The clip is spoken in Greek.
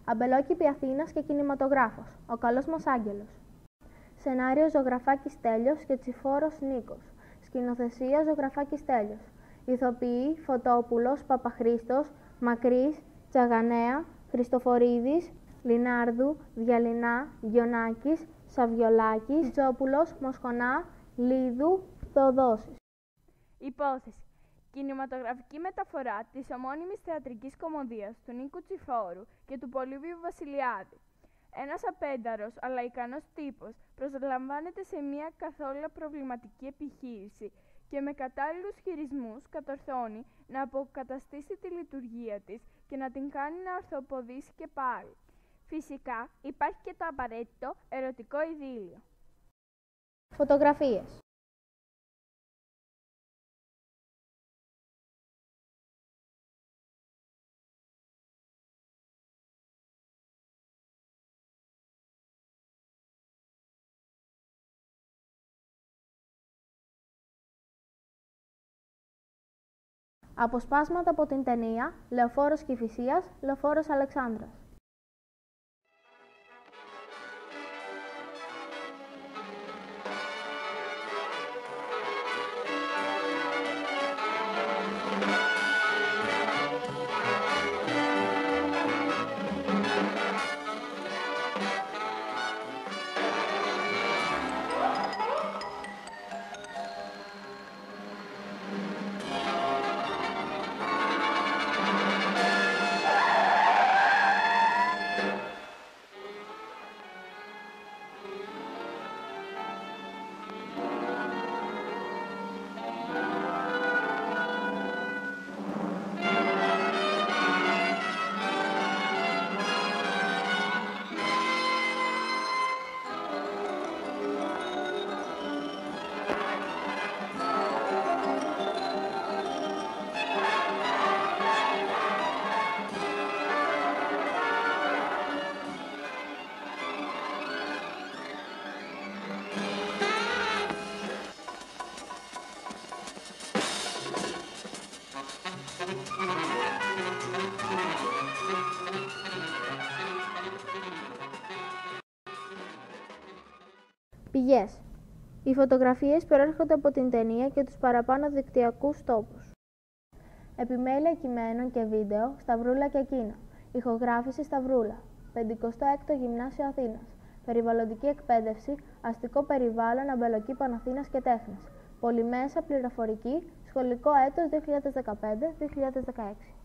Αμπελόκηπη Αθήνας και κινηματογράφος. Ο καλός μας άγγελος. Σενάριο Ζωγραφάκης Τέλειος και Τσιφόρος Νίκος. Σκηνοθεσία Ζωγραφάκης Τέλειος. Ηθοποιοί Φωτόπουλος, Παπαχρήστος, Μακρύς, Τσαγανέα, Χριστοφορίδης, Λινάρδου, Διαλυνά, Γιονάκης, Σαβιολάκης, Τζόπουλος, Μοσχονά, Λίδου, Θεοδόσης. Υπόθεση. Κινηματογραφική μεταφορά της ομώνυμης θεατρικής κωμωδίας του Νίκου Τσιφόρου και του Πολύβιου Βασιλιάδη. Ένας απένταρος αλλά ικανός τύπος προσλαμβάνεται σε μια καθόλου προβληματική επιχείρηση και με κατάλληλους χειρισμούς κατορθώνει να αποκαταστήσει τη λειτουργία της και να την κάνει να ορθοποδήσει και πάλι. Φυσικά υπάρχει και το απαραίτητο ερωτικό ειδήλιο. Φωτογραφίες. Αποσπάσματα από την ταινία Λεωφόρος Κηφισίας, Λεωφόρος Αλεξάνδρας. Πηγές. Οι φωτογραφίες προέρχονται από την ταινία και τους παραπάνω δικτυακούς τόπους. Επιμέλεια κειμένων και βίντεο Σταυρούλα και Κίνα. Ηχογράφηση Σταυρούλα. 56ο Γυμνάσιο Αθήνας. Περιβαλλοντική εκπαίδευση, αστικό περιβάλλον, Αμπελοκήπων Αθήνας και τέχνες. Πολυμέσα πληροφορική, σχολικό έτος 2015-2016.